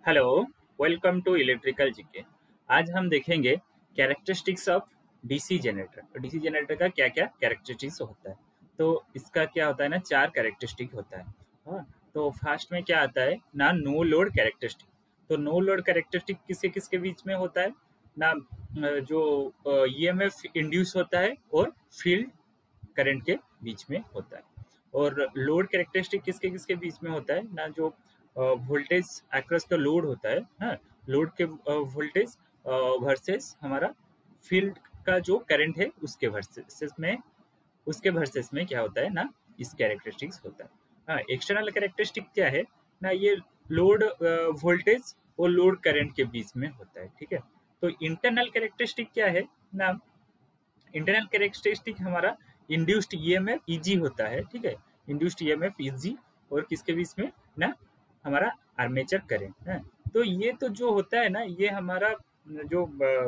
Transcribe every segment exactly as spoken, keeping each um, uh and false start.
Hello, welcome to electrical GK. आज हम देखेंगे characteristics of DC generator. DC generator का क्या क्या कैरेक्टरिस्टिक्स होता है। तो इसका क्या होता है ना, चार कैरेक्टरिस्टिक होता है। हाँ, तो फर्स्ट में क्या आता है ना, नो लोड कैरेक्टरिस्टिक। तो नो लोड कैरेक्टरिस्टिक किसके किसके बीच में होता है ना, अ, जो ईएमएफ इंड्यूस होता है और फील्ड करंट के बीच में होता है। और लोड कैरेक्टरिस्टिक किसके किसके बीच में होता है ना, जो वोल्टेज अक्रॉस द लोड होता है। हाँ, लोड के वोल्टेज वर्सेस हमारा फील्ड का जो करंट है उसके वर्सेस में उसके वर्सेस में क्या होता है ना, इस कैरेक्टरिस्टिक्स होता है। हाँ, एक्सटर्नल कैरेक्टरिस्टिक क्या है ना, ये लोड वोल्टेज और लोड करंट के बीच में होता है। ठीक है, तो इंटरनल कैरेक्टरिस्टिक क्या है ना, इंटरनल कैरेक्टरिस्टिक हमारा इंड्यूस्ड ईएमएफ ईजी होता है। ठीक है, इंड्यूस्ड ईएमएफ ईजी और किसके बीच में ना, हमारा आर्मेचर करंट है। तो ये तो जो होता है ना, ये हमारा जो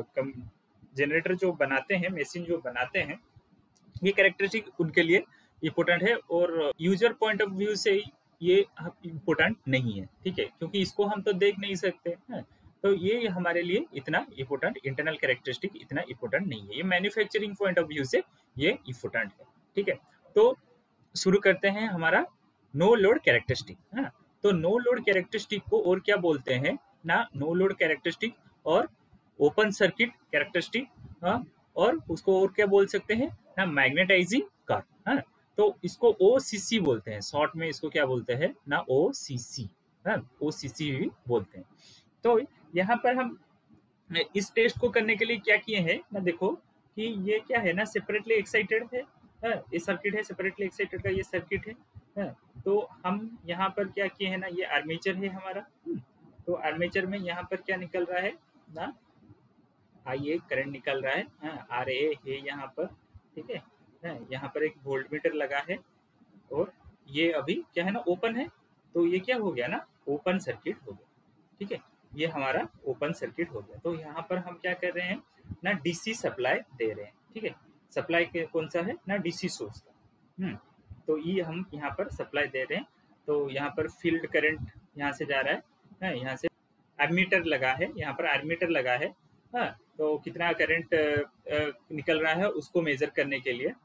जनरेटर जो बनाते हैं, मशीन जो बनाते हैं, ये कैरेक्टरिस्टिक उनके लिए इम्पोर्टेंट है। और यूजर पॉइंट ऑफ व्यू से ये इम्पोर्टेंट नहीं है। ठीक है, क्योंकि इसको हम तो देख नहीं सकते हैं। तो ये हमारे लिए इतना इम्पोर्टेंट, इंटरनल कैरेक्टरिस्टिक इतना इम्पोर्टेंट नहीं है। ये मैन्युफैक्चरिंग पॉइंट ऑफ व्यू से ये इम्पोर्टेंट है। ठीक है, तो शुरू करते हैं हमारा नो लोड कैरेक्टरिस्टिक। हाँ, तो नो लोड कैरेक्टरिस्टिक को और क्या बोलते हैं ना, नो लोड कैरेक्टरिस्टिक और ओपन सर्किट कैरेक्टरिस्टिक। हाँ, और उसको और क्या बोल सकते हैं ना, मैग्नेटाइजिंग कर्व। हाँ, तो इसको ओ सी सी बोलते हैं, शॉर्ट में इसको क्या बोलते हैं ना, ओ सी सी। हाँ, ओ सी सी भी बोलते हैं। तो यहाँ पर हम इस टेस्ट को करने के लिए क्या किए हैं ना, देखो कि ये क्या है ना, सेपरेटली एक्साइटेड है। हाँ, ये सर्किट है, सेपरेटली एक्साइटेड का ये सर्किट है। हाँ, तो हम यहाँ पर क्या किए हैं ना, ये आर्मेचर है हमारा। तो आर्मेचर में यहाँ पर क्या निकल रहा है ना, आई ए करंट निकल रहा है। हाँ, आर ए है यहाँ पर। ठीक है, हाँ, यहाँ पर एक वोल्ट मीटर लगा है और ये अभी क्या है ना, ओपन है। तो ये क्या हो गया ना, ओपन सर्किट हो गया। ठीक है, ये हमारा ओपन सर्किट हो गया। तो यहाँ पर हम क्या कर रहे हैं ना, डीसी सप्लाई दे रहे हैं। ठीक है, सप्लाई के कौन सा है ना, डीसी सोर्स का। हम्म, तो ये हम यहाँ पर सप्लाई दे रहे हैं। तो यहाँ पर फील्ड करंट यहाँ से जा रहा है। हाँ, यहाँ से एमीटर लगा है, यहाँ पर एमीटर लगा है। हाँ, तो कितना करंट निकल रहा है उसको मेजर करने के लिए।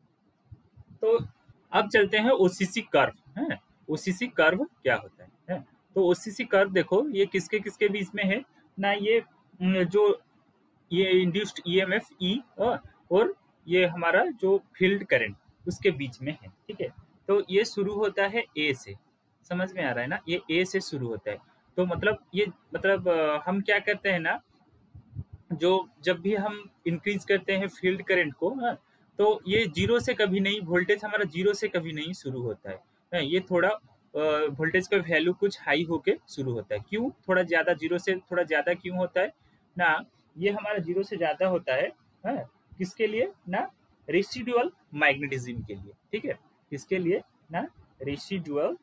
तो अब चलते हैं ओसीसी कर्व। है, ओसीसी कर्व क्या होता है, है? तो ओसीसी कर्व देखो, ये किसके किसके बीच में है ना, ये न, जो ये इंड्यूस्ड ईएमएफ ई और ये हमारा जो फील्ड करंट उसके बीच में है। ठीक है, तो ये शुरू होता है ए से, समझ में आ रहा है ना, ये ए से शुरू होता है। तो मतलब ये मतलब अ, हम क्या करते हैं ना, जो जब भी हम इंक्रीज करते हैं फील्ड करंट को, हाँ, तो ये जीरो से कभी नहीं, वोल्टेज हमारा जीरो से कभी नहीं शुरू होता है। हाँ, ये थोड़ा वोल्टेज का वैल्यू कुछ हाई होके शुरू होता है। क्यों थोड़ा ज्यादा, जीरो से थोड़ा ज्यादा क्यों होता है ना, ये हमारा जीरो से ज्यादा होता है। हाँ, किसके लिए ना, रेसिडुअल मैग्नेटिज्म के लिए। ठीक है, किसके लिए ना, रेसिडुअल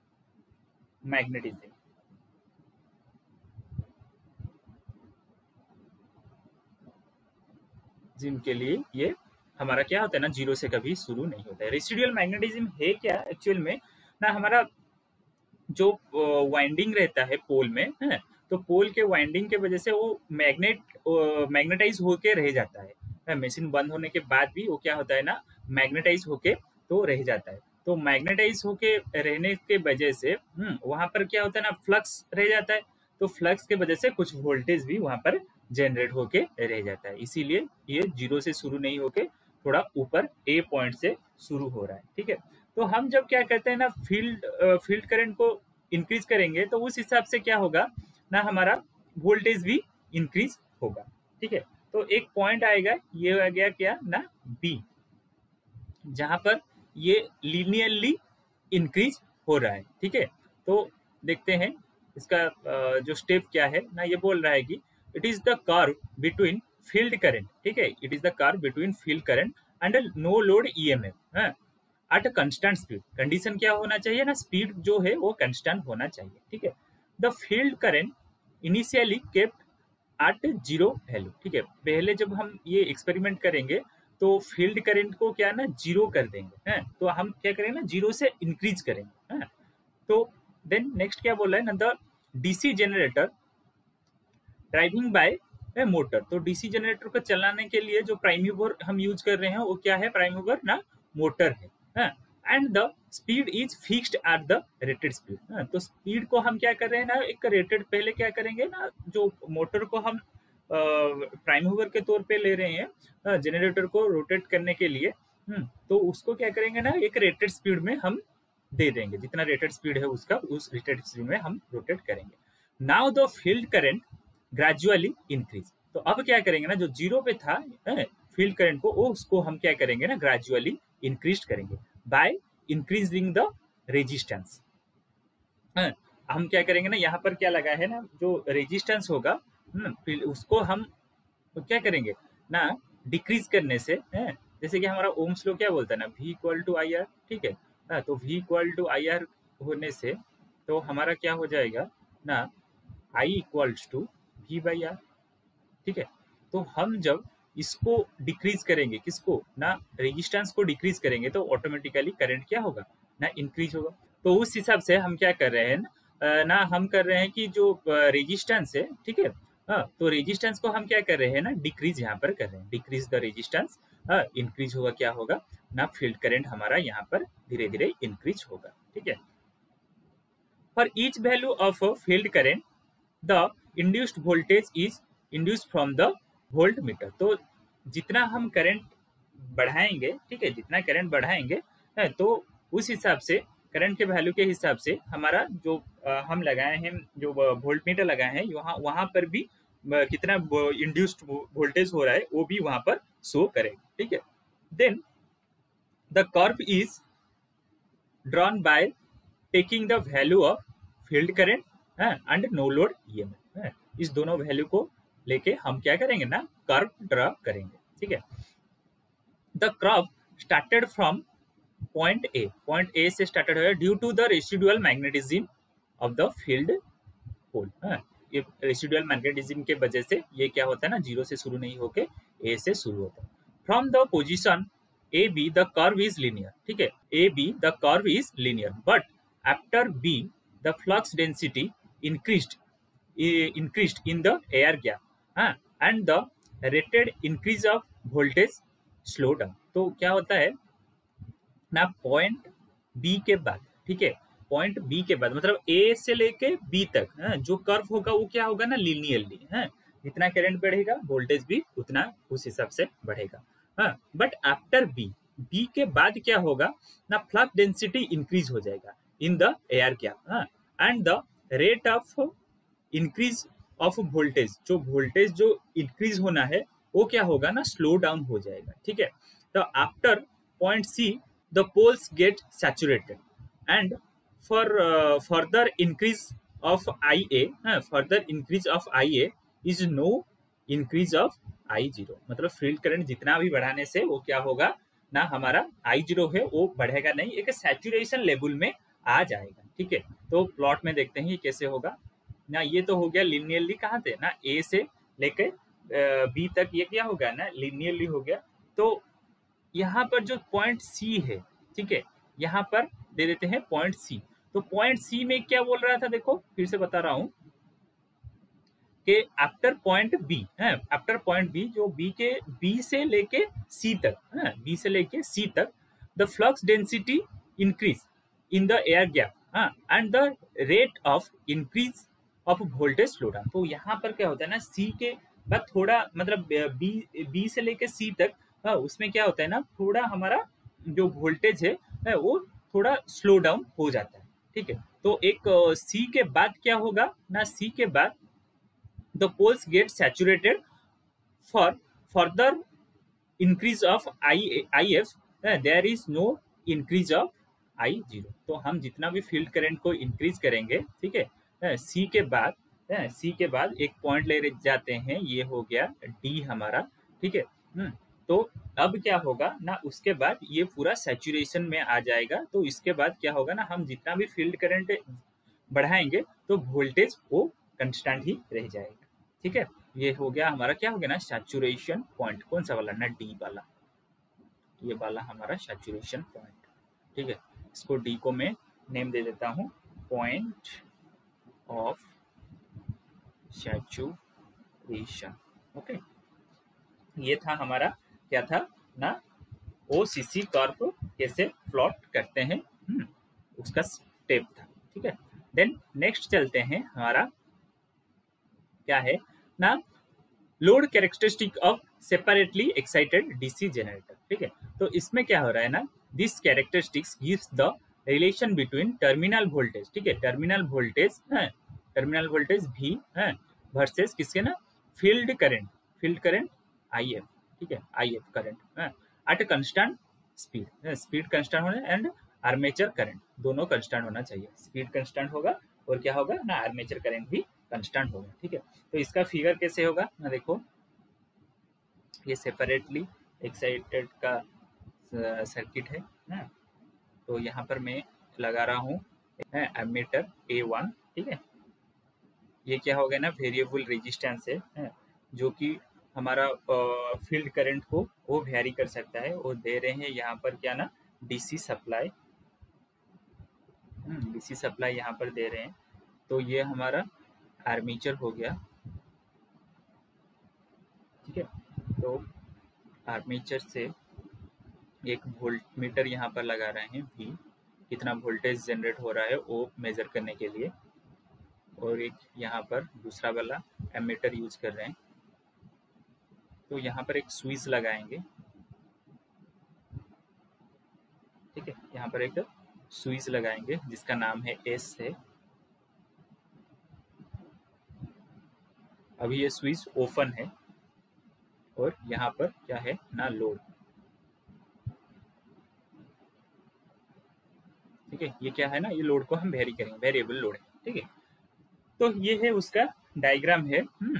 मैग्नेटिज्म जिनके लिए ये हमारा क्या होता है ना, जीरो से कभी शुरू नहीं होता है। रेसिडुअल मैग्नेटिज्म है क्या एक्चुअल में ना, हमारा जो वाइंडिंग रहता है पोल में है, तो पोल के वाइंडिंग के वजह से वो मैग्नेट मैग्नेटाइज होके रह जाता है। मशीन बंद होने के बाद भी वो क्या होता है ना, मैग्नेटाइज होके तो रह जाता है। तो मैग्नेटाइज होके रहने के वजह से वहां पर क्या होता है ना, फ्लक्स रह जाता है। तो फ्लक्स के वजह से कुछ वोल्टेज भी वहां पर जनरेट होके रह जाता है। इसीलिए ये जीरो से शुरू नहीं होके थोड़ा ऊपर ए पॉइंट से शुरू हो रहा है। ठीक है, तो हम जब क्या कहते हैं ना, फील्ड फील्ड करंट को इंक्रीज करेंगे तो उस हिसाब से क्या होगा ना, हमारा वोल्टेज भी इंक्रीज होगा। ठीक है, तो एक पॉइंट आएगा, ये आ गया क्या ना, बी, जहां पर ये लीनियरली इंक्रीज हो रहा है। ठीक है, तो देखते हैं इसका जो स्टेप क्या है ना, ये बोल रहा है कि it is the curve between field current. ठीक है, it is the curve between field current and no load EMF at a constant speed. Condition क्या होना चाहिए ना, स्पीड जो है वो कंस्टेंट होना चाहिए। ठीक है, the field current initially kept at zero value. ठीक है, पहले जब हम ये एक्सपेरिमेंट करेंगे तो फील्ड करंट को क्या ना, जीरो कर देंगे। हैं, तो हम क्या करेंगे ना, जीरो से इंक्रीज करेंगे। हैं, तो देन नेक्स्ट क्या बोल रहा है ना, the DC generator driving by a motor. तो डीसी जनरेटर को चलाने के लिए जो प्राइम मूवर हम यूज कर रहे हैं वो क्या है, प्राइम मूवर ना मोटर है। And the speed is fixed at the rated speed. तो स्पीड को हम क्या कर रहे हैं ना, एक रेटेड, पहले क्या करेंगे ना, जो मोटर को हम प्राइम मूवर के तौर पे ले रहे हैं जनरेटर को रोटेट करने के लिए, हम्म, तो उसको क्या करेंगे ना, एक रेटेड स्पीड में हम दे देंगे, जितना रेटेड स्पीड है उसका उस रेटेड स्पीड में हम रोटेट करेंगे। Now the field current gradually increase. तो अब क्या करेंगे ना, जो जीरो पे था फील्ड करंट को, वो उसको हम क्या करेंगे ना, ग्रेजुअली इंक्रीज करेंगे बाय इंक्रीजिंग द रेजिस्टेंस। हम क्या करेंगे ना, यहाँ पर क्या लगा है ना, जो रेजिस्टेंस होगा उसको हम तो क्या करेंगे ना, डिक्रीज करने से है। जैसे कि हमारा ओम्स लॉ क्या बोलता है ना, V equal to I R, ठीक है ना, तो V equal to I R होने से तो हमारा क्या हो जाएगा ना, I equals to V by R, ठीक है। तो हम जब इसको डिक्रीज करेंगे, किसको ना, रेजिस्टेंस को डिक्रीज करेंगे, तो ऑटोमेटिकली करंट क्या होगा ना, इंक्रीज होगा। तो उस हिसाब से हम क्या कर रहे हैं ना, ना हम कर रहे हैं कि जो रेजिस्टेंस है, ठीक है, हाँ, तो रेजिस्टेंस को हम क्या कर रहे हैं ना, डिक्रीज यहाँ पर कर रहे हैं, डिक्रीज द रेजिस्टेंस। हाँ, इंक्रीज होगा, क्या होगा ना, फील्ड करंट हमारा यहाँ पर धीरे धीरे इंक्रीज होगा, ठीक है। For each value of field current the induced voltage is induced from the voltmeter. तो जितना हम करंट बढ़ाएंगे, ठीक है, जितना करंट बढ़ाएंगे है, तो उस हिसाब से करंट के वैल्यू के हिसाब से हमारा जो अ, हम लगाए हैं, जो वोल्ट मीटर लगाए हैं वहाँ वहाँ पर भी अ, कितना इंड्यूस्ड वोल्टेज हो रहा है वो भी वहाँ पर शो करेगा, ठीक है। Then the curve is drawn by taking the value of field current and no load EMF. इस दोनों वैल्यू को लेके हम क्या करेंगे ना, कर्व ड्रा करेंगे, ठीक है। The curve started from point A, point A से स्टार्टेड है due to the residual magnetism of the field pole. ये रेसिडुअल मैग्नेटिज्म के वजह से ये क्या होता है ना, जीरो से शुरू नहीं होके ए से शुरू होता है। From the position A B the curve is linear, ठीक है, A B the curve is linear, but after B the flux density increased increased in the air gap, हाँ, and the rated increase of voltage slow down। तो क्या होता है ना, point B के बाद, ठीक है, पॉइंट बी के बाद मतलब ए से लेके बी तक, है, जो कर्व होगा वो क्या होगा ना, लीनियरली है, जितना करंट बढ़ेगा वोल्टेज भी उतना उस हिसाब से बढ़ेगा। हाँ, बट आफ्टर बी, बी के बाद क्या होगा ना, फ्लक्स डेंसिटी इंक्रीज हो जाएगा in the air gap, and the rate of increase of voltage, जो वोल्टेज जो इंक्रीज होना है वो क्या होगा ना, स्लो डाउन हो जाएगा, ठीक है। तो after point C the poles get saturated and for further increase of I A, further increase of I A is no increase of I zero. मतलब फील्ड करंट जितना भी बढ़ाने से वो क्या होगा ना, हमारा आई जीरो है वो बढ़ेगा नहीं, एक सैचुरेशन लेवल में आ जाएगा, ठीक है। तो प्लॉट में देखते हैं ये कैसे होगा ना, ये तो हो गया लिनियरली, कहाँ से ना, ए से लेकर बी तक ये क्या होगा ना, लिनियरली हो गया। तो यहाँ पर जो पॉइंट सी है, ठीक है, यहाँ पर दे देते हैं पॉइंट सी। तो पॉइंट सी में क्या बोल रहा था, देखो फिर से बता रहा हूँ कि आफ्टर पॉइंट बी है, आफ्टर पॉइंट बी, जो बी के बी से लेके सी तक है, बी से लेके सी तक the flux density increase in the air gap and the rate of increase of voltage slow down. तो यहाँ पर क्या होता है ना, सी के बाद थोड़ा मतलब बी बी से लेके सी तक, हाँ, उसमें क्या होता है ना, थोड़ा हमारा जो वोल्टेज है, है वो थोड़ा स्लो डाउन हो जाता है, ठीक है। तो एक सी के बाद क्या होगा ना, सी के बाद the poles get saturated for further increase of I, IF, uh, there is no increase of I zero। तो हम जितना भी फील्ड करंट को इंक्रीज करेंगे, ठीक है, सी के बाद, सी के बाद एक पॉइंट ले जाते हैं, ये हो गया डी हमारा, ठीक है। हम्म, तो अब क्या होगा ना, उसके बाद ये पूरा सैचुरेशन में आ जाएगा। तो इसके बाद क्या होगा ना, हम जितना भी फील्ड करंट बढ़ाएंगे तो वोल्टेज वो कंस्टेंट ही रह जाएगा, ठीक है। ये हो गया हमारा, क्या हो गया ना, सैचुरेशन पॉइंट। कौन सा वाला ना, डी वाला, ये वाला हमारा सैचुरेशन पॉइंट, ठीक है। इसको डी को मैं नेम दे देता हूँ, पॉइंट ऑफ सैचुरेशन। ओके, ये था हमारा क्या था ना, ओसीसी कर्व कैसे प्लॉट करते हैं, हम्म, उसका स्टेप था। ठीक है, देन नेक्स्ट चलते हैं, हमारा क्या है ना, load characteristic of separately excited DC generator. ठीक है, तो इसमें क्या हो रहा है ना, this characteristics gives the relation between terminal voltage, ठीक है, टर्मिनल वोल्टेज है, टर्मिनल वोल्टेज भी है वर्सेस किसके ना, field current, field current I F, ठीक है, आई एफ करंट है at constant speed, speed constant होना एंड आर्मेचर करंट दोनों कंस्टेंट होना चाहिए, स्पीड कंस्टेंट होगा और क्या होगा ना, आर्मेचर करंट भी कंस्टेंट होगा। ठीक है, तो इसका फिगर कैसे होगा ना, देखो ये सेपरेटली एक्साइटेड का सर्किट है ना, तो यहाँ पर मैं लगा रहा हूँ एमीटर ए वन। ठीक है, ये क्या हो गया ना, वेरिएबल रेजिस्टेंस है, है जो कि हमारा फील्ड करंट को वो वेरी कर सकता है, और दे रहे हैं यहाँ पर क्या ना, डीसी सप्लाई, डीसी सप्लाई यहाँ पर दे रहे हैं। तो ये हमारा आर्मेचर हो गया। ठीक है, तो आर्मेचर से एक वोल्ट मीटर यहाँ पर लगा रहे हैं, भी कितना वोल्टेज जनरेट हो रहा है वो मेजर करने के लिए, और एक यहाँ पर दूसरा वाला एमीटर यूज कर रहे हैं। तो यहाँ पर एक स्विच लगाएंगे। ठीक है, यहाँ पर एक स्विच लगाएंगे जिसका नाम है एस है। अभी ये स्विच ओपन है, और यहाँ पर क्या है ना, लोड। ठीक है, ये क्या है ना, ये लोड को हम वेरी करेंगे, वेरिएबल लोड है। ठीक है, तो ये है उसका डायग्राम है। हम्म,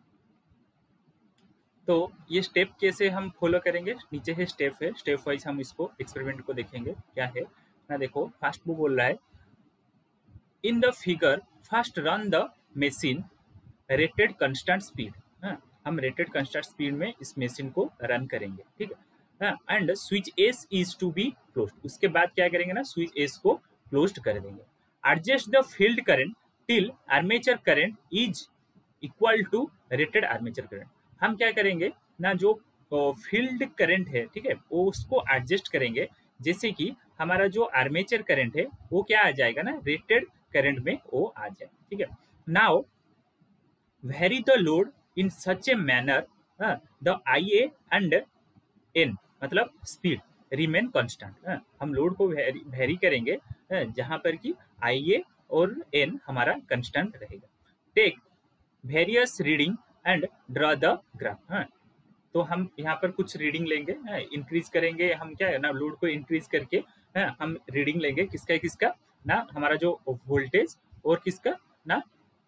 तो ये स्टेप कैसे हम फॉलो करेंगे, नीचे है स्टेप है, स्टेप वाइज हम इसको एक्सपेरिमेंट को देखेंगे क्या है ना। देखो फर्स्ट वो बोल रहा है, in the figure first run the machine rated constant speed. हम रेटेड कंस्टेंट स्पीड में इस मशीन को रन करेंगे। ठीक है, and switch S is to be close. उसके बाद क्या करेंगे ना, स्विच एस को क्लोज कर देंगे। Adjust the field current till armature current is equal to rated armature current. हम क्या करेंगे ना, जो फील्ड करंट है, ठीक है, वो उसको एडजस्ट करेंगे, जैसे कि हमारा जो आर्मेचर करंट है वो क्या आ जाएगा ना, रेटेड करंट में वो आ जाए। ठीक है, now vary the load in such a manner the I A and N, मतलब स्पीड रिमेन कांस्टेंट। हम लोड को वेरी करेंगे जहां पर कि आई ए और एन हमारा कांस्टेंट रहेगा। Take various reading and draw the graph. तो हम यहाँ पर कुछ रीडिंग लेंगे, इंक्रीज करेंगे हम, क्या है ना, लोड को इंक्रीज करके है, हम रीडिंग लेंगे किसका किसका ना, हमारा जो वोल्टेज और किसका ना,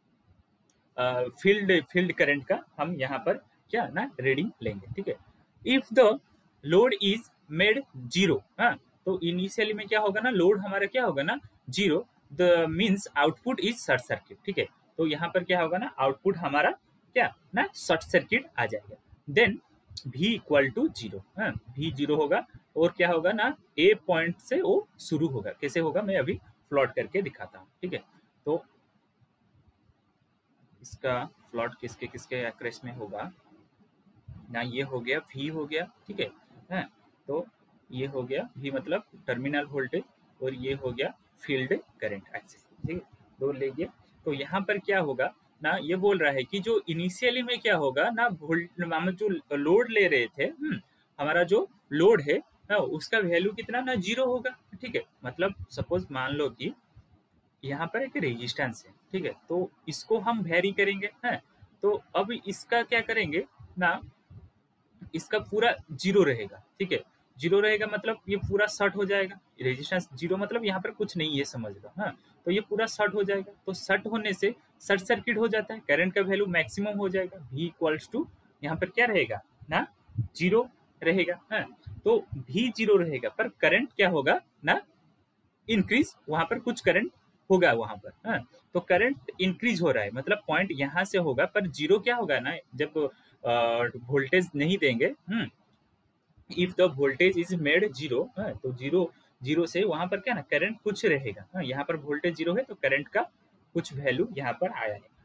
फील्ड फील्ड करंट का हम यहाँ पर क्या ना रीडिंग लेंगे। ठीक है, if the load is made zero, हाँ, तो इनिशियली में क्या होगा ना, लोड हमारा क्या होगा ना, zero, the means output is short circuit. ठीक है, तो यहाँ पर क्या होगा ना, आउटपुट हमारा क्या ना, शॉर्ट सर्किट आ जाएगा। Then V equal to zero, भी जीरो होगा, और क्या होगा ना, ए पॉइंट से वो शुरू होगा। कैसे होगा मैं अभी प्लॉट करके दिखाता हूँ। ठीक है, तो इसका प्लॉट किसके किसके एक्रेस में होगा ना, ये हो गया V हो गया। ठीक है, है तो ये हो गया V मतलब टर्मिनल वोल्टेज, और ये हो गया फील्ड करंट एक्सिस। ठीक है, दो ले गया। तो यहाँ पर क्या होगा ना, ये बोल रहा है कि जो इनिशियली में क्या होगा ना, वोल्ट हम जो लोड ले रहे थे, हम्म, हमारा जो लोड है ना, उसका वैल्यू कितना ना, जीरो होगा। ठीक है, मतलब सपोज मान लो कि यहाँ पर एक रेजिस्टेंस है। ठीक है, तो इसको हम वेरी करेंगे है, तो अब इसका क्या करेंगे ना, इसका पूरा जीरो रहेगा। ठीक है, जीरो रहेगा मतलब ये पूरा शॉर्ट हो जाएगा। रेजिस्टेंस जीरो मतलब यहाँ पर कुछ नहीं है, समझ लो। हाँ, तो ये पूरा शॉर्ट हो जाएगा, तो शॉर्ट होने से शॉर्ट सर्किट हो जाता है, करंट का वैल्यू मैक्सिमम हो जाएगा। V इक्वल्स टू यहाँ पर क्या रहेगा ना, जीरो रहेगा। हाँ, तो V जीरो रहेगा, पर करंट क्या होगा ना, इंक्रीज, वहां पर कुछ करंट होगा वहां पर। हाँ, तो करंट इंक्रीज हो रहा है, मतलब पॉइंट यहाँ से होगा, पर जीरो क्या होगा ना, जब वोल्टेज नहीं देंगे, हम्म, if the voltage is made zero, तो जीरो जीरो से वहां पर क्या ना, करंट कुछ रहेगा। हाँ, यहाँ पर वोल्टेज जीरो है तो करंट का कुछ वैल्यू यहाँ पर आया है।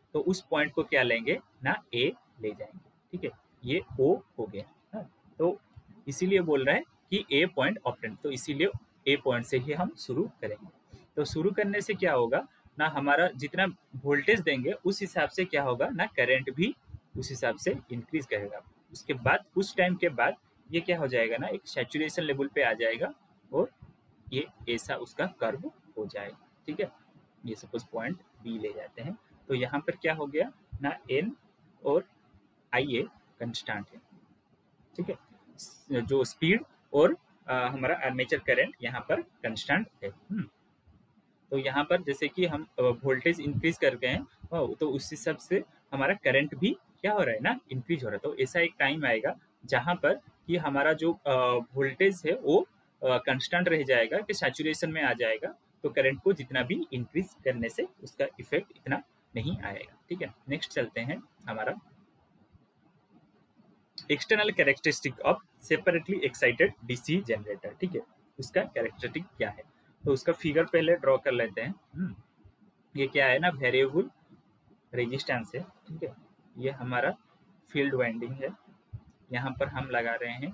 तो उस पॉइंट को क्या लेंगे ना, ए ले जाएंगे, ठीक है। ये ओ हो गया, हाँ? तो इसीलिए बोल रहा है कि ए पॉइंट ऑपरेंड, तो इसीलिए ए पॉइंट से ही हम शुरू करेंगे। तो शुरू करने से क्या होगा ना, हमारा जितना वोल्टेज देंगे उस हिसाब से क्या होगा ना, करंट भी उस हिसाब से इंक्रीज करेगा। उसके बाद कुछ टाइम के बाद ये क्या हो जाएगा ना, एक सैचुरेशन लेवल पे आ जाएगा और ये ऐसा उसका कर्व हो जाएगा, ठीक है। ये सपोज पॉइंट बी ले जाते हैं, तो यहाँ पर क्या हो गया ना, एन और आई ए कंस्टेंट है, ठीक है। जो स्पीड और आ, हमारा आर्मेचर करंट यहाँ पर कंस्टेंट है। हम्म, तो यहाँ पर जैसे कि हम वोल्टेज इंक्रीज कर गए हैं, अ, तो उस हिसाब से हमारा करंट भी क्या हो रहा है ना, इंक्रीज हो रहा है। तो ऐसा एक टाइम आएगा जहाँ पर कि हमारा जो वोल्टेज है वो कांस्टेंट रह जाएगा, कि सैचुरेशन में आ जाएगा, तो करंट को जितना भी इंक्रीज करने से उसका इफेक्ट इतना नहीं आएगा, ठीक है। नेक्स्ट चलते हैं, हमारा external characteristic of separately excited DC generator, ठीक है। उसका कैरेक्टरिस्टिक क्या है, तो उसका फिगर पहले ड्रॉ कर लेते हैं। हम्म, ये क्या है ना, वेरिएबल रेजिस्टेंस है, ठीक है। ये हमारा फील्ड वाइंडिंग है, यहाँ पर हम लगा रहे हैं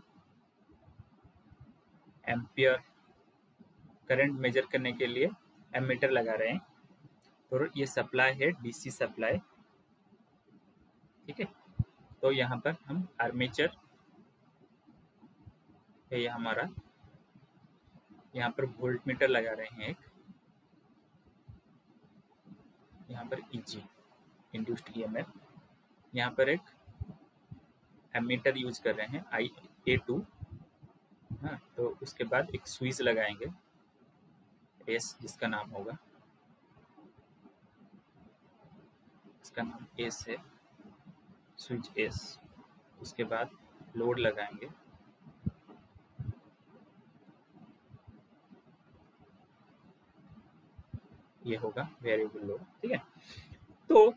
एम्पियर, करंट मेजर करने के लिए एमीटर लगा रहे हैं। तो ये सप्लाई है, डीसी सप्लाई, ठीक है। तो यहाँ पर हम आर्मेचर है, ये हमारा यहाँ पर वोल्ट मीटर लगा रहे हैं एक, यहाँ पर ईजी इंड्यूस्ड ईएमएफ, यहाँ पर एक एमीटर यूज कर रहे हैं आई ए टू, हाँ। तो उसके बाद एक स्विच लगाएंगे एस, जिसका नाम होगा, इसका नाम एस है, स्विच एस। उसके बाद लोड लगाएंगे, ये होगा वेरिएबल लोड, ठीक है। तो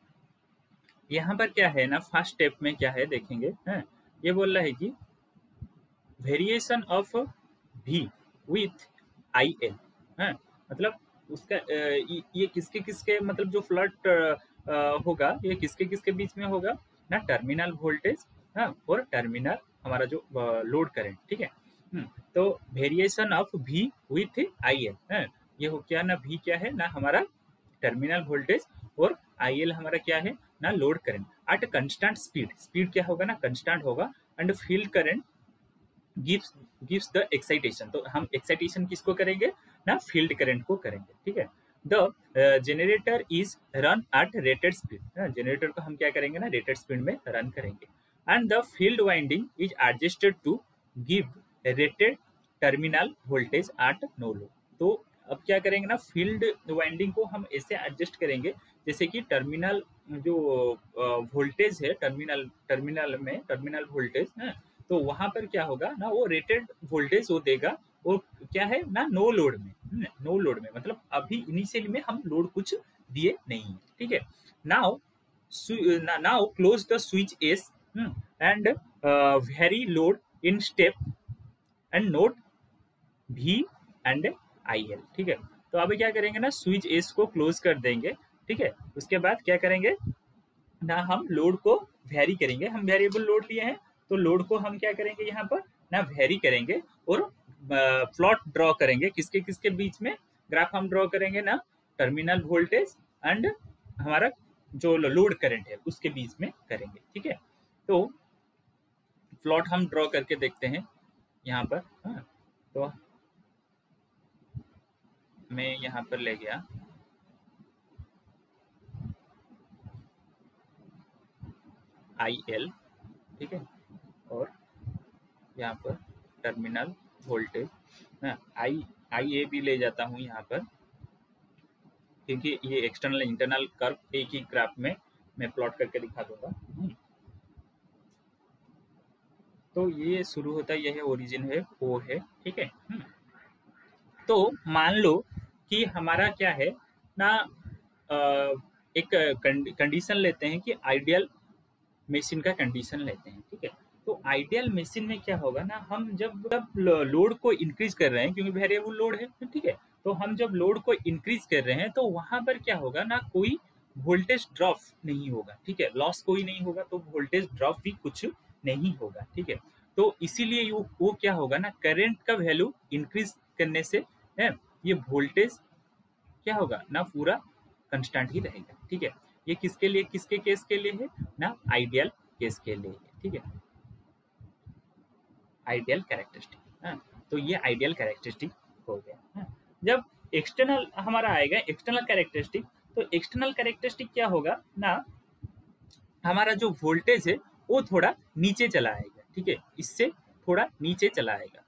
यहाँ पर क्या है ना, फर्स्ट स्टेप में क्या है देखेंगे, है? ये बोल रहा है कि वेरिएशन ऑफ भी विथ आई एल, है? मतलब उसका ये किसके किसके मतलब जो फ्लड होगा, ये किसके किसके बीच में होगा ना, टर्मिनल वोल्टेज, हाँ, और टर्मिनल हमारा जो लोड करेंट, ठीक है। तो वेरिएशन ऑफ भी विथ आई एल, है? ये हो क्या ना, भी क्या है ना, हमारा टर्मिनल वोल्टेज, और आई एल हमारा क्या है ना, load current at constant speed, speed क्या होगा ना, कंस्टेंट होगा, and field current gives gives the excitation. तो हम एक्साइटेशन किसको करेंगे ना, फील्ड करंट को करेंगे, ठीक है। The generator is run at rated speed, generator को हम क्या करेंगे ना, रेटेड स्पीड में रन करेंगे, and the field winding is adjusted to give rated terminal voltage at no load. तो अब क्या करेंगे ना, फील्ड वाइंडिंग को हम ऐसे एडजस्ट करेंगे जैसे कि टर्मिनल जो वोल्टेज है, टर्मिनल टर्मिनल में टर्मिनल वोल्टेज है, तो वहां पर क्या होगा ना, वो रेटेड वोल्टेज वो देगा, वो क्या है ना, नो लोड में, नो लोड में मतलब अभी इनिशियली में हम लोड कुछ दिए नहीं है, ठीक है। Now now close the switch S and vary load in step and note V and I L, ठीक है। तो अभी क्या करेंगे ना, स्विच एस को क्लोज कर देंगे, ठीक है। उसके बाद क्या करेंगे ना, हम लोड को वेरी करेंगे, हम वेरिएबल लोड लिए हैं, तो लोड को हम क्या करेंगे यहाँ पर ना, वेरी करेंगे, और प्लॉट ड्रॉ करेंगे किसके किसके बीच में, ग्राफ हम ड्रॉ करेंगे ना, टर्मिनल वोल्टेज एंड हमारा जो लोड करंट है उसके बीच में करेंगे, ठीक है। तो प्लॉट हम ड्रॉ करके देखते हैं यहाँ पर, हाँ। तो मैं यहाँ पर ले गया आई एल, ठीक है, और यहाँ पर टर्मिनल वोल्टेज, हाँ, आई आई ए भी ले जाता हूँ यहाँ पर, क्योंकि ये एक्सटर्नल इंटरनल कर्व एक ही ग्राफ में मैं प्लॉट करके दिखा दूंगा। तो ये शुरू होता है, यह ओरिजिन है, ओ है, ठीक है। तो मान लो कि हमारा क्या है ना, अ, एक कंडीशन लेते हैं कि आइडियल मशीन का कंडीशन लेते हैं, ठीक है। तो आइडियल मशीन में क्या होगा ना, हम जब जब लोड को इंक्रीज कर रहे हैं, क्योंकि वेरिएबल लोड है, ठीक है, तो हम जब लोड को इंक्रीज कर रहे हैं तो वहां पर क्या होगा ना, कोई वोल्टेज ड्रॉप नहीं होगा, ठीक है, लॉस कोई नहीं होगा, तो वोल्टेज ड्रॉप भी कुछ नहीं होगा, ठीक है। तो इसीलिए वो, वो क्या होगा ना, करंट का वैल्यू इंक्रीज करने से है ये वोल्टेज क्या होगा ना, पूरा कंस्टेंट ही रहेगा, ठीक है। ये किसके लिए, किसके केस के लिए है ना, आइडियल केस के लिए है, ठीक है, आइडियल कैरेक्टरिस्टिक। हाँ, तो ये आइडियल कैरेक्टरिस्टिक हो गया। हाँ, जब एक्सटर्नल हमारा आएगा एक्सटर्नल कैरेक्टरिस्टिक, तो एक्सटर्नल कैरेक्टरिस्टिक क्या होगा ना, हमारा जो वोल्टेज है वो थोड़ा नीचे चला आएगा, ठीक है, इससे थोड़ा नीचे चला आएगा,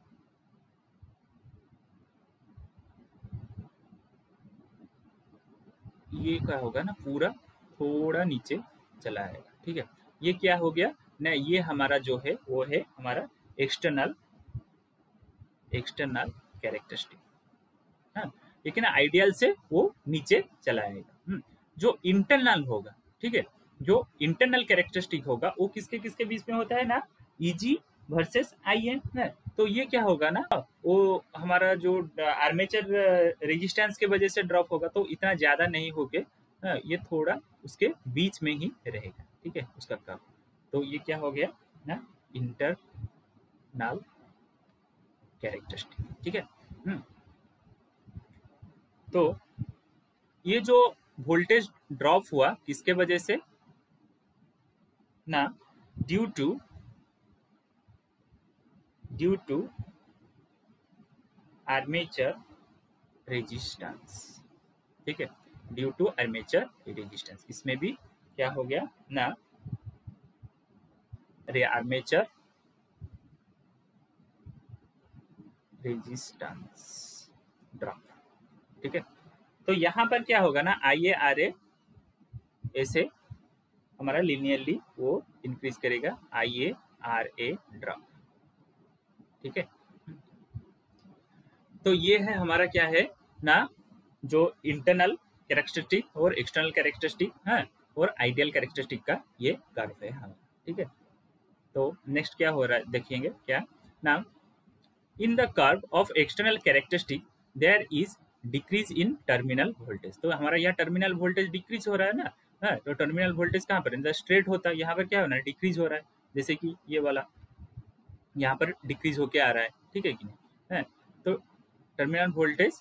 ये क्या होगा ना, पूरा थोड़ा नीचे चला आएगा, ठीक है। ये क्या हो गया ना, ये हमारा जो है वो है हमारा एक्सटर्नल एक्सटर्नल कैरेक्टरिस्टिक। हाँ, लेकिन आइडियल से वो नीचे चला आएगा। हम्म, जो इंटरनल होगा, ठीक है, जो इंटरनल कैरेक्टरिस्टिक होगा वो किसके किसके बीच में होता है ना, ईजी वर्सेस आई एन है। तो ये क्या होगा ना, वो हमारा जो आर्मेचर रेजिस्टेंस के वजह से ड्रॉप होगा, तो इतना ज्यादा नहीं होके हाँ, ये थोड़ा उसके बीच में ही रहेगा, ठीक है, उसका कर्व। तो ये क्या हो गया ना, इंटरनल कैरेक्टरिस्टिक, ठीक है। हम्म, तो ये जो वोल्टेज ड्रॉप हुआ किसके वजह से ना, due to due to armature resistance, ठीक है, ड्यू टू आर्मेचर रेजिस्टेंस। इसमें भी क्या हो गया ना, अरे आर्मेचर रेजिस्टेंस ड्रॉप, ठीक है। तो यहाँ पर क्या होगा ना, आई ए आर ए ऐसे हमारा लिनियरली वो इंक्रीज करेगा, आई ए आर ए ड्रॉप, ठीक है। तो ये है हमारा क्या है ना, जो इंटरनल कैरेक्टरिस्टिक और एक्सटर्नल कैरेक्टरिस्टिक है और आइडियल कैरेक्टरिस्टिक का ये कर्व है हमारा, ठीक है। तो नेक्स्ट क्या हो रहा है देखेंगे क्या ना, in the curve of external characteristic there is decrease in terminal voltage. तो हमारा यहाँ टर्मिनल वोल्टेज डिक्रीज हो रहा है ना, हाँ, तो टर्मिनल वोल्टेज कहाँ पर इन द स्ट्रेट होता है, यहाँ पर क्या हो रहा है, डिक्रीज हो रहा है, जैसे कि ये वाला यहाँ पर डिक्रीज होके आ रहा है, ठीक है कि नहीं है। तो terminal voltage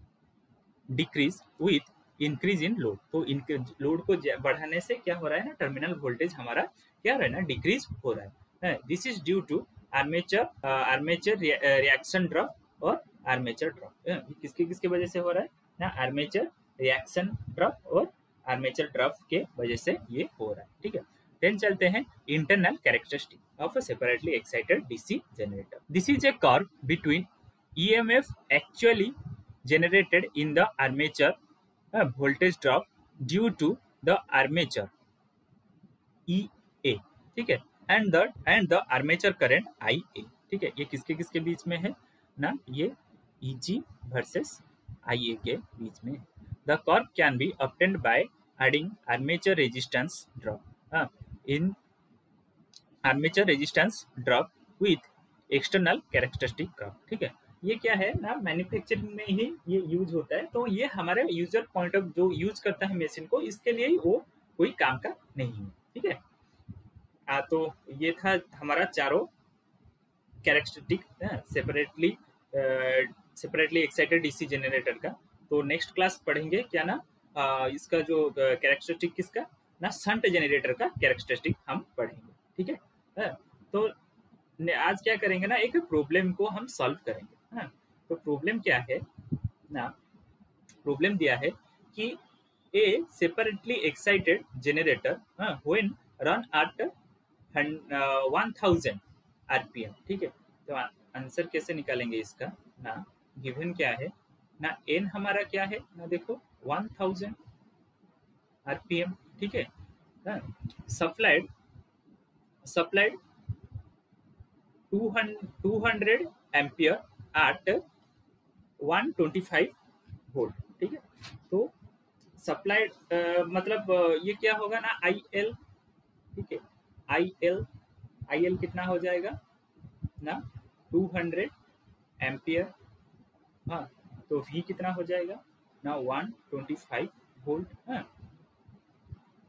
decrease with increase in load, तो लोड को बढ़ाने से क्या हो रहा है ना, टर्मिनल वोल्टेज हमारा क्या हो रहा है ना, डिक्रीज हो रहा है। This is due to armature armature reaction drop और आर्मेचर ड्रॉप। किसके किसके वजह से हो रहा है ना, आर्मेचर रिएक्शन ड्रॉप और आर्मेचर ड्रॉप के वजह से ये हो रहा है, ठीक है। देन चलते हैं internal characteristic of a separately excited DC generator. This is a curve between EMF actually generated in the armature uh, voltage drop due to the armature E A, ठीक है, and the and the armature current I A, ठीक है। ये किसके किसके बीच में है ना, ये E G versus I A के बीच में। The curve can be obtained by adding armature resistance drop uh, in armature resistance drop with external characteristic curve, ठीक है। ये क्या है ना, मैन्युफैक्चरिंग में ही ये यूज होता है, तो ये हमारे यूजर पॉइंट ऑफ जो यूज करता है मशीन को, इसके लिए वो कोई काम का नहीं है, ठीक है। आ, तो ये था हमारा चारों characteristic separately separately excited DC generator का। तो नेक्स्ट क्लास पढ़ेंगे क्या ना, आ, इसका जो कैरेक्टरिस्टिक किसका ना, शंट जनरेटर का कैरेक्टरिस्टिक हम पढ़ेंगे, ठीक है। हाँ, तो आज क्या करेंगे ना, एक प्रॉब्लम को हम सॉल्व करेंगे। हाँ, तो प्रॉब्लम क्या है ना, प्रॉब्लम दिया है कि a separately excited generator when run at one thousand RPM, ठीक है। तो आंसर कैसे निकालेंगे इसका ना, गिवन क्या है ना, एन हमारा क्या है ना, देखो वन थाउजेंड आरपीएम, ठीक है। Supplied supplied two hundred ampere at one twenty five volt, ठीक है। तो सप्लाइड मतलब uh, ये क्या होगा ना, आई एल, ठीक है, आई एल आई एल कितना हो जाएगा ना, टू हंड्रेड एम्पियर, हाँ, तो V कितना हो जाएगा ना, वन ट्वेंटी फाइव वोल्ट, हाँ,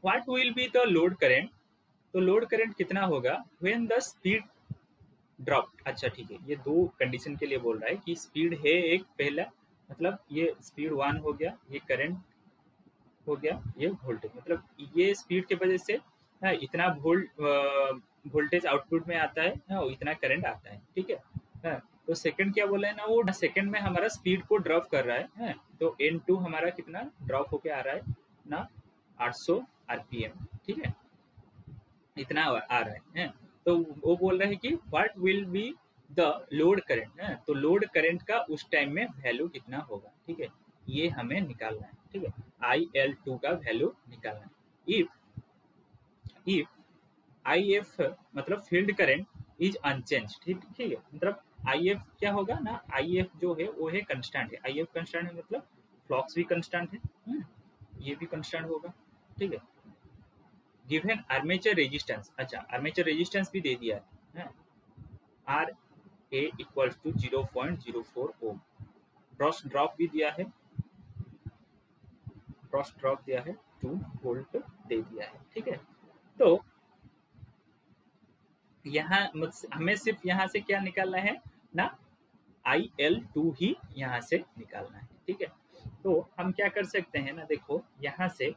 what will be the load current, तो लोड करंट कितना होगा व्हेन द स्पीड ड्रॉप। अच्छा ठीक है, ये दो कंडीशन के लिए बोल रहा है कि स्पीड है एक पहला, मतलब ये स्पीड वन हो गया, ये करंट हो गया, ये वोल्टेज, मतलब ये स्पीड के वजह से हाँ, इतना वोल्ट वोल्टेज आउटपुट में आता है हाँ, इतना करंट आता है, ठीक है हाँ, तो सेकंड क्या बोला है ना, वो सेकंड में हमारा स्पीड को ड्रॉप कर रहा है हाँ, तो एन टू हमारा कितना ड्रॉप होके आ रहा है ना आठ सौ आरपीएम, ठीक है, इतना आ रहा है, है? तो वो बोल रहे हैं कि what will be the load current है, तो लोड करंट का उस टाइम में वैल्यू कितना होगा, ठीक है, ये हमें निकालना है, ठीक है, आई एल टू का वैल्यू निकालना है। इफ इफ आई एफ मतलब फील्ड करंट इज अनचेंज, ठीक ठीक है, मतलब आई एफ क्या होगा ना, आई एफ जो है वो है कंस्टेंट है, आई एफ कंस्टेंट है मतलब फ्लक्स भी कंस्टेंट है, हम्म, ये भी कंस्टेंट होगा, ठीक है, गिवन आर्मेचर रेजिस्टेंस, अच्छा आर्मेचर रेजिस्टेंस भी दे दिया है, R A equals to zero point zero four ohm, cross drop भी दिया है, क्रॉस ड्रॉप दिया है टू वोल्ट दे दिया है, ठीक है, तो यहाँ हमें सिर्फ यहाँ से क्या निकालना है ना, आई एल टू ही यहाँ से निकालना है, ठीक है, तो हम क्या कर सकते हैं ना, देखो यहाँ से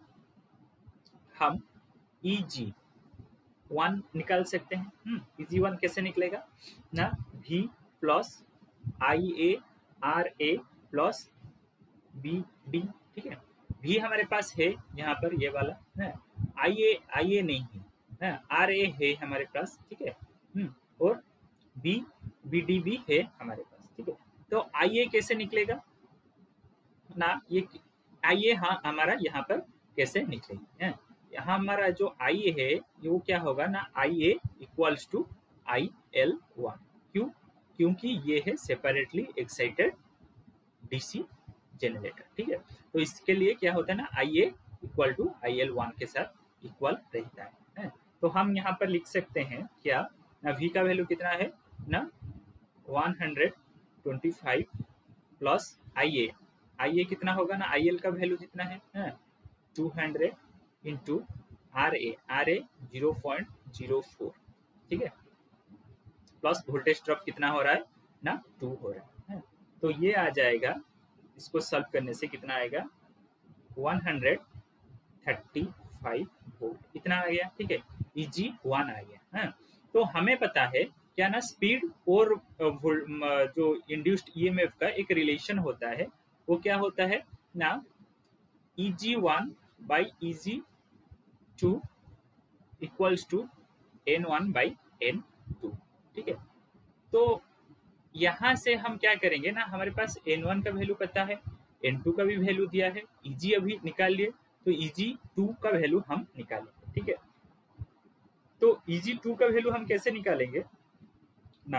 हम ई जी वन निकाल सकते हैं, इजी वन कैसे निकलेगा ना, v plus I A R A plus B D, ठीक है, v हमारे पास है यहाँ पर ये वाला है, आई ए आई ए नहीं है, आर ए है हमारे पास, ठीक है, हम्म, और बी बी डी भी है हमारे पास, ठीक है, तो आई ए कैसे निकलेगा ना, ये आई ए हाँ हमारा यहाँ पर कैसे निकलेगी है, यहाँ हमारा जो आई है ये वो क्या होगा ना, I A equals to I L one, क्यों, क्योंकि ये है सेपरेटली एक्साइटेड डीसी जनरेटर, ठीक है, तो इसके लिए क्या होता है ना, I A equal to I L one के साथ इक्वल रहता है, है? तो हम यहाँ पर लिख सकते हैं क्या ना, वी का वैल्यू कितना है ना one hundred twenty five plus I A, I A कितना होगा ना, आई एल का वैल्यू कितना है two hundred into R A, R A zero point zero four, ठीक है, प्लस वोल्टेज ड्रॉप कितना हो रहा है ना टू हो रहा है, तो ये आ जाएगा, इसको सॉल्व करने से कितना आएगा one hundred thirty five volt, इतना आ गया, ठीक है, ई जी वन आ गया है, तो हमें पता है क्या ना, स्पीड और जो इंड्यूस्ड ई एम एफ का एक रिलेशन होता है, वो क्या होता है ना, E G one by E G two equals to N one by N two, ठीक है, तो यहाँ से हम क्या करेंगे ना, हमारे पास एन वन का वैल्यू पता है, एन टू का भी वैल्यू दिया है, ई जी अभी निकाल लिए, तो ई जी टू का वैल्यू हम निकालेंगे, ठीक है, तो ई जी टू का वैल्यू हम कैसे निकालेंगे ना,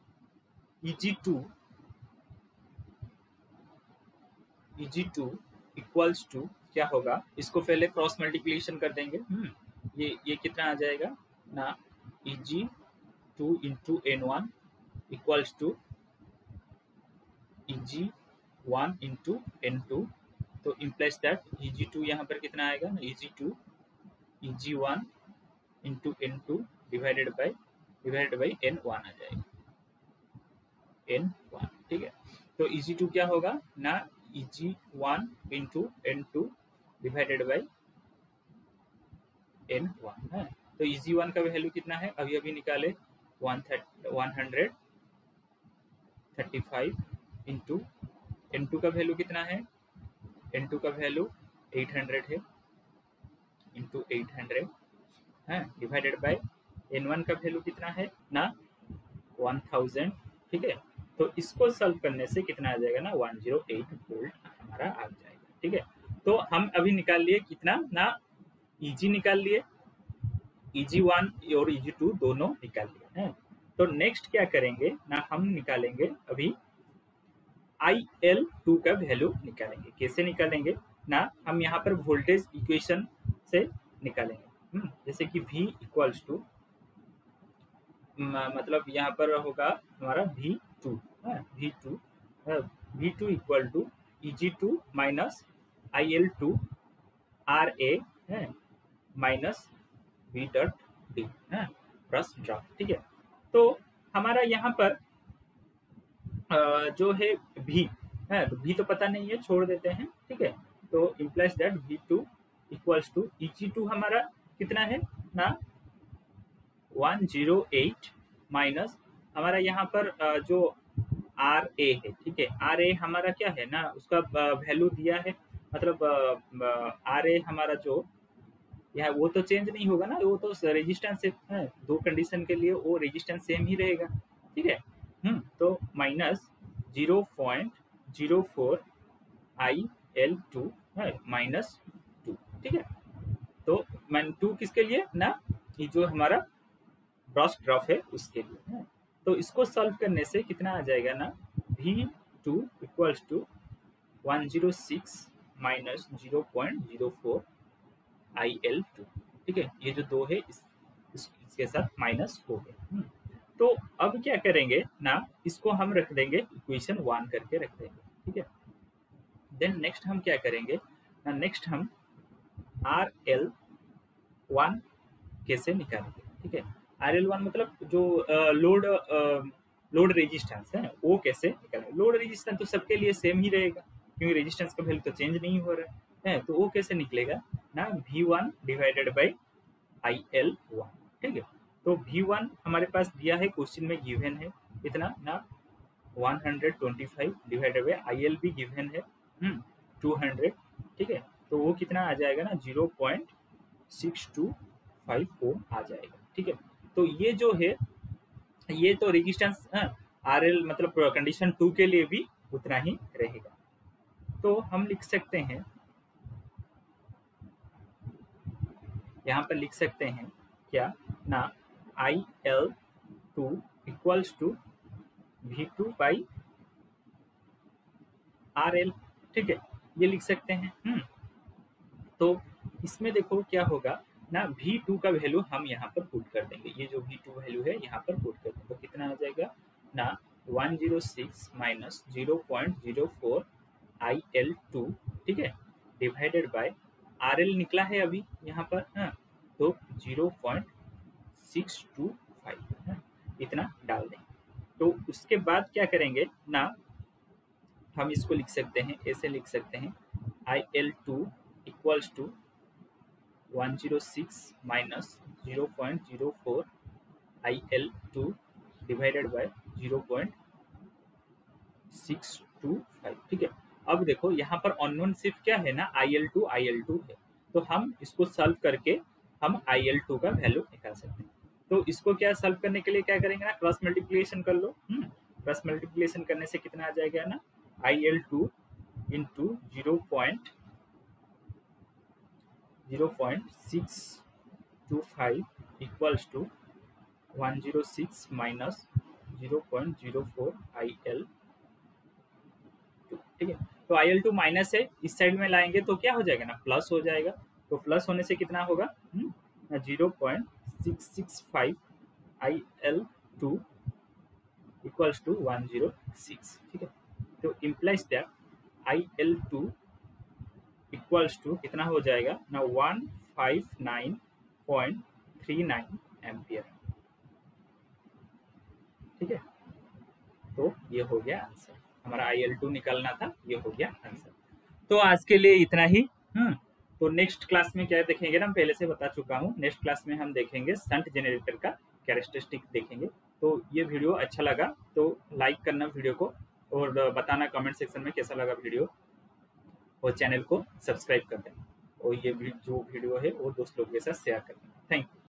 E G two E G two equals to क्या होगा, इसको पहले क्रॉस मल्टीप्लिकेशन कर देंगे, हम्म, ये ये कितना आ जाएगा ना, E G two into N one equals to E G one into N two, तो implies that E G two यहाँ पर कितना आएगा ना, E G two E G one into N two divided by divided by N one आ जाएगा, N one, ठीक है, तो ई जी टू क्या होगा ना, E G one into N two divided by N one है, तो ई जी वन का वैल्यू कितना है, अभी अभी निकाले one hundred thirty five into N two का वैल्यू कितना है, एन टू का वैल्यू एट हंड्रेड है इंटू एट हंड्रेड है डिवाइडेड बाय एन वन का वैल्यू कितना है ना वन थाउजेंड, ठीक है, तो इसको सॉल्व करने से कितना आ जाएगा ना वन जीरो एट वोल्ट हमारा आ जाएगा, ठीक है, तो हम अभी निकाल लिए कितना ना, ईजी निकाल लिए, ईजी वन और ईजी टू दोनों निकाल लिए हैं, तो नेक्स्ट क्या करेंगे ना, हम निकालेंगे अभी आई एल टू का वैल्यू निकालेंगे, कैसे निकालेंगे ना, हम यहाँ पर वोल्टेज इक्वेशन से निकालेंगे, हुँ? जैसे कि V इक्वल्स टू मतलब यहाँ पर होगा हमारा V two, V two V two equal to E G two minus I L two R A है माइनस वी डॉट डी है, ब्रश ड्रॉप। ठीक है, तो हमारा यहाँ पर अ, जो है भी है, तो भी तो पता नहीं है, छोड़ देते हैं। ठीक है, तो implies that V two equals to E G two हमारा कितना है ना वन जीरो एट माइनस हमारा यहाँ पर अ, जो आर ए है। ठीक है, आर ए हमारा क्या है ना, उसका वैल्यू दिया है, मतलब आर ए हमारा जो यहाँ वो तो चेंज नहीं होगा ना, वो तो रेजिस्टेंस है, दो कंडीशन के लिए वो रेजिस्टेंस सेम ही रहेगा। ठीक है, हम्म तो minus zero point zero four I L two है माइनस टू। ठीक है, तो मैन टू किसके लिए ना, ये जो हमारा ब्रश ड्रॉप है उसके लिए है। तो इसको सॉल्व करने से कितना आ जाएगा ना, V two equals to one zero six minus zero point zero four I L two. ठीक है, ये जो दो है इस, इस इसके साथ माइनस हो गए। हम्म, तो अब क्या करेंगे ना, इसको हम रख देंगे इक्वेशन वन करके रख देंगे। ठीक है, देन नेक्स्ट हम क्या करेंगे ना, नेक्स्ट हम आर एल वन कैसे निकालेंगे। ठीक है, आर एल वन मतलब जो लोड लोड रेजिस्टेंस है वो कैसे निकालेंगे। लोड रेजिस्टेंस तो सबके लिए सेम ही रहेगा, क्योंकि रेजिस्टेंस का वैल्यू तो चेंज नहीं हो रहा है, तो वो कैसे निकलेगा ना, V one divided by I L one. ठीक है, तो वी वन हमारे पास दिया है, क्वेश्चन में गिवन है इतना ना one hundred twenty five divided by I L भी गिवन है हम्म टू हंड्रेड। ठीक है, तो वो कितना आ जाएगा ना zero point six two five ohm आ जाएगा। ठीक है, तो ये जो है ये तो रेजिस्टेंस आर एल मतलब कंडीशन टू के लिए भी उतना ही रहेगा। तो हम लिख सकते हैं, यहाँ पर लिख सकते हैं क्या ना, I L two equals to V two by R L. ठीक है, ये लिख सकते हैं। हम्म तो इसमें देखो क्या होगा ना, वी टू का वैल्यू हम यहाँ पर पुट कर देंगे, ये जो वी टू वैल्यू है यहाँ पर पुट कर देंगे, तो कितना आ जाएगा ना one zero six minus zero point zero four I L two. ठीक है, डिवाइडेड बाय आर एल निकला है अभी यहाँ पर हाँ, तो zero point six two five इतना डाल देंगे। तो उसके बाद क्या करेंगे ना, हम इसको लिख सकते हैं, ऐसे लिख सकते हैं I L two equals to one zero six minus zero point zero four I L two divided by zero point six two five. ठीक है, अब देखो यहाँ पर अननोन सिर्फ क्या है ना, I L two I L two है, तो हम इसको सॉल्व करके हम आई एल टू का वैल्यू निकाल सकते हैं। तो इसको क्या सॉल्व करने के लिए क्या करेंगे ना, क्रॉस मल्टीप्लिकेशन कर लो। क्रॉस मल्टीप्लिकेशन करने से कितना आ जाएगा ना, I L two into zero point zero point six two five equals to one zero six minus zero point zero four I L two. ठीक है, तो आई एल टू माइनस है, इस साइड में लाएंगे तो क्या हो जाएगा ना, प्लस हो जाएगा। तो प्लस होने से कितना होगा, zero point six six five I L two equals to one zero six. ठीक है, तो implies that I L two equals to कितना हो जाएगा ना one five nine point three nine ampere. ठीक है, तो ये हो गया आंसर, हमारा आई एल टू निकालना था, ये हो गया आंसर। तो आज के लिए इतना ही। हम्म तो नेक्स्ट क्लास में क्या देखेंगे ना, पहले से बता चुका हूँ, नेक्स्ट क्लास में हम देखेंगे शंट जनरेटर का कैरेक्टरिस्टिक देखेंगे। तो ये वीडियो अच्छा लगा तो लाइक करना वीडियो को, और बताना कमेंट सेक्शन में कैसा लगा वीडियो, और चैनल को सब्सक्राइब कर देना, और ये जो वीडियो है वो दोस्त लोगों के साथ शेयर कर देना। Thank you.